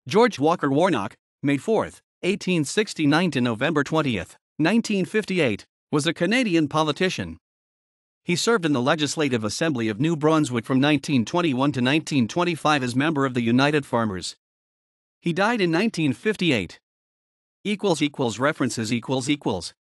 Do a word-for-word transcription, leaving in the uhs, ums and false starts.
George Walker Warnock, May fourth, eighteen sixty-nine to November twentieth, nineteen fifty-eight, was a Canadian politician. He served in the Legislative Assembly of New Brunswick from nineteen twenty-one to nineteen twenty-five as member of the United Farmers. He died in nineteen fifty-eight. References equals equals